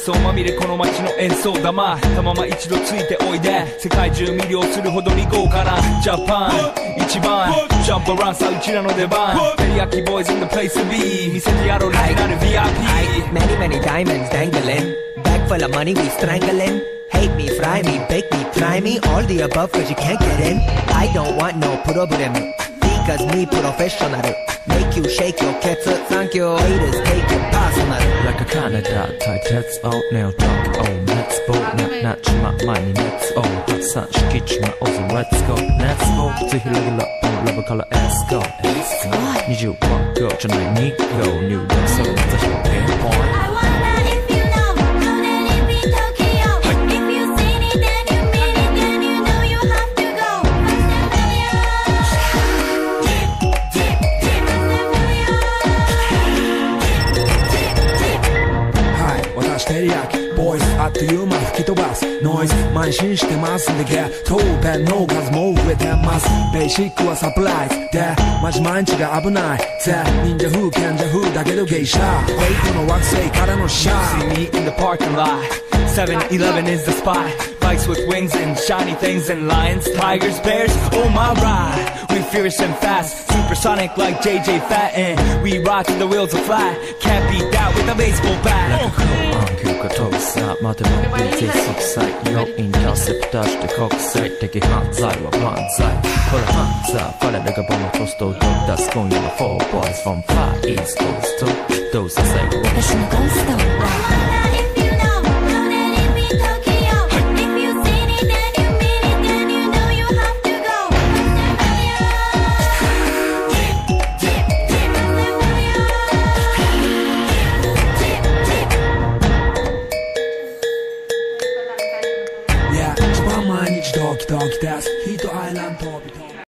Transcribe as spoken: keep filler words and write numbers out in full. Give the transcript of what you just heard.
想まみれこの街の演奏玉たまま一度ついておいで世界中魅了するほどに豪華なジャパン一番ジャンプアランさうちらの出番テリヤキボーイズ in the place to be 見せてやろうリジナル ブイアイピー Many many diamonds dangling Bag full of money we strangling Hate me, fry me, bake me, try me All the above cause you can't get in I don't want no problem Because me professional Make you shake your cats Thank you Haters take it personal Like a Canada tight let's all now talk Oh let's go ななちま前に let's all 発散しきちまおうぜ let's go Let's go つひらぎラップラブから let's go にじゅうごgo じゃないにgo 入力それまた表現 point テリヤキボーイズあっという間吹き飛ばすノイズ慢心してますんでゲットペンの数も増えてますベーシックはサプライズでマジ毎日が危ないぜ忍者風賢者風だけど芸者フェイクの惑星からのシャー See me in the parking lot seven eleven is the spot Bikes with wings and shiny things and lions, tigers, bears, oh my ride We fierce and fast, supersonic like J J Fatten We ride till the wheels are flat, can't beat that with a baseball bat 急が飛ぶさまでのビーティー即歳よインターセプターして国際的犯罪は万歳これハンザーファレルがボムポストを取り出す今夜は four boys from far east coast どうせ最後私のゴーストは